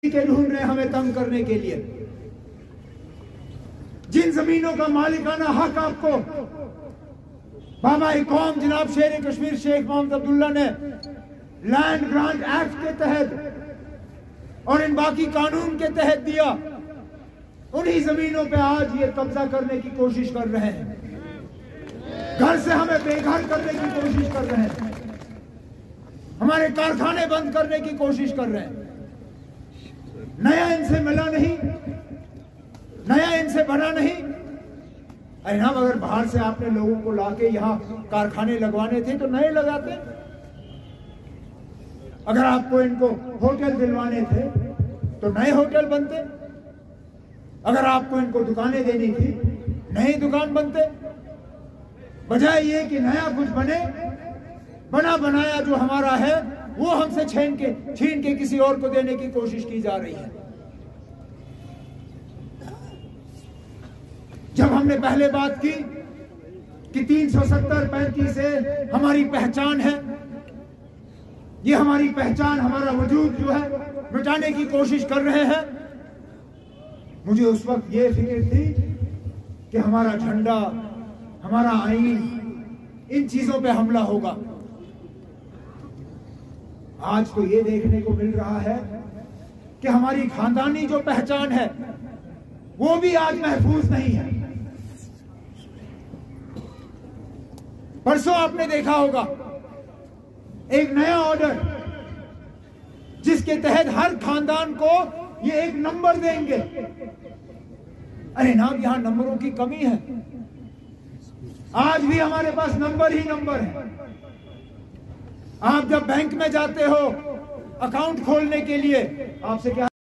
के ढूंढ रहे हमें तंग करने के लिए। जिन जमीनों का मालिकाना हक आपको बाबा कौम जनाब शेर कश्मीर शेख मोहम्मद अब्दुल्ला ने लैंड ग्रांट एक्ट के तहत और इन बाकी कानून के तहत दिया, उन्हीं जमीनों पे आज ये कब्जा करने की कोशिश कर रहे हैं, घर से हमें बेघर करने की कोशिश कर रहे हैं, हमारे कारखाने बंद करने की कोशिश कर रहे हैं। नया इनसे मिला नहीं, नया इनसे बना नहीं। जनाब अगर बाहर से आपने लोगों को लाके यहाँ कारखाने लगवाने थे तो नए लगाते, अगर आपको इनको होटल दिलवाने थे तो नए होटल बनते, अगर आपको इनको दुकानें देनी थी नई दुकान बनते, बजाय ये कि नया कुछ बने, बना बनाया जो हमारा है वो हमसे छीन के किसी और को देने की कोशिश की जा रही है। जब हमने पहले बात की कि 370-35 से हमारी पहचान है, ये हमारी पहचान, हमारा वजूद जो है मिटाने की कोशिश कर रहे हैं, मुझे उस वक्त ये फिक्र थी कि हमारा झंडा, हमारा आईन, इन चीजों पे हमला होगा। आज तो ये देखने को मिल रहा है कि हमारी खानदानी जो पहचान है वो भी आज महफूज नहीं है। परसों आपने देखा होगा एक नया ऑर्डर जिसके तहत हर खानदान को ये एक नंबर देंगे। अरे नाम, यहां नंबरों की कमी है। आज भी हमारे पास नंबर ही नंबर है। आप जब बैंक में जाते हो अकाउंट खोलने के लिए, आपसे क्या